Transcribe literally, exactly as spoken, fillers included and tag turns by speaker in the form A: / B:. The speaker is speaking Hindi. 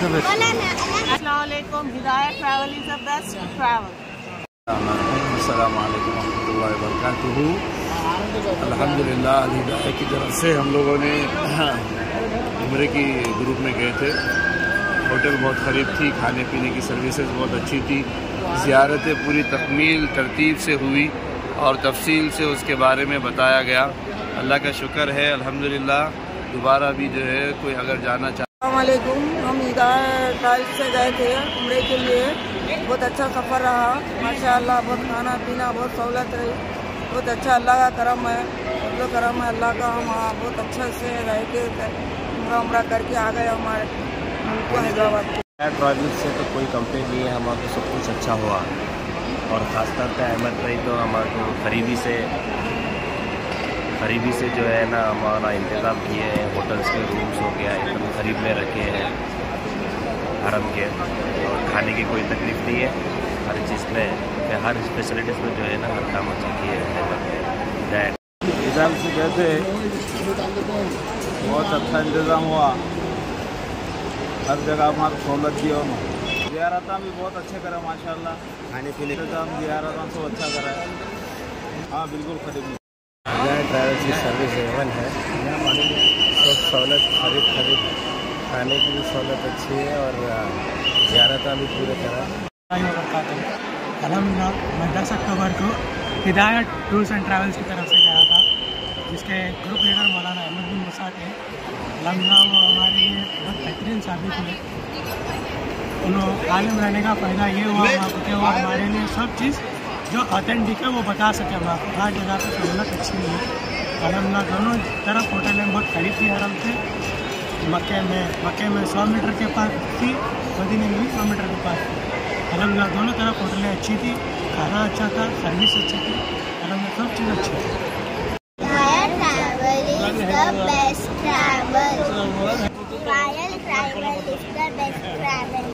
A: The best.
B: अस्सलाम वालेकुम, Hidayat travel is the best travel.
A: अस्सलाम वालेकुम रहमतुल्लाहि व बरकातुहू। अल्हम्दुलिल्लाह हिदायत की तरफ से हम लोगों ने उम्रे की ग्रुप में गए थे। होटल बहुत करीब थी, खाने पीने की सर्विसेज बहुत अच्छी थी। ज़ियारतें पूरी तकमील तरतीब से हुई और तफसील से उसके बारे में बताया गया। अल्लाह का शुक्र है, अल्हम्दुलिल्लाह। दोबारा भी जो है कोई अगर जाना चाहे।
C: अस्सलाम वालेकुम, हम हिदायत ट्रैवल से गए थे उम्रे के लिए। बहुत अच्छा सफ़र रहा माशाअल्लाह। बहुत खाना पीना बहुत सहूलत रही, बहुत अच्छा अल्लाह का करम है, जो करम है अल्लाह का। हम बहुत अच्छा से रह के उम्रा उम्रा करके आ गए हमारे मुल्क हैदराबाद।
D: ट्रैवल से तो कोई कंप्लेन नहीं है, हमारा तो सब कुछ अच्छा हुआ। और ख़ासतौर पर अहमद भाई तो हमारे को करीबी से करीबी से जो है ना हमारा इंतज़ाम किए हैं। होटल्स के रूम्स हो गया एकदम करीब में रखे हैं हरम के, और खाने की कोई तकलीफ़ नहीं है। हर चीज़ में हर फैसिलिटीज़ में जो है ना हर काम अच्छा किए हैं।
A: हिसाब से गए थे, बहुत अच्छा इंतज़ाम हुआ, हर जगह हमारा सहूलत दिया उन्होंने। ज़ियारत भी बहुत अच्छे करा माशाल्लाह, खाने पीने का इंतज़ाम ज़ियारत सब अच्छा करा है। हाँ बिल्कुल करीब
D: ट्रैवल की सर्विस एवन है, सब सहूलत खरीद खरीद खाने की भी सहूलत अच्छी है और ज़ियारत भी पूरे तरह।
E: अलहम्दुलिल्लाह मैं दस अक्टूबर को हिदायत टूर्स एंड ट्रैवल्स की तरफ से गया था, जिसके ग्रुप लीडर मौलाना अहमद बिन मूसा थे। अलहम्दुलिल्लाह वो हमारे लिए बहुत बेहतरीन साबित हुए। उन्होंने आलिम रहने का फ़ायदा ये हुआ वहाँ कि वो हमारे लिए सब चीज़ जो ऑथेंटिक है वो बता सके। हम आपको हर जगह पर सहूलत अच्छी नहीं है। अलहम्दुलिल्लाह दोनों तरफ होटलें बहुत करीब थी हरम से। मक्के में मक्के में सौ मीटर के पास थी, मदीने में भी सौ मीटर के पास थी। अलहम्दुलिल्लाह दोनों तरफ होटलें अच्छी थी, खाना अच्छा था, सर्विस अच्छी थी, अलहम्दुलिल्लाह सब चीज़ अच्छी थी।
F: Royal Travel is the best travel.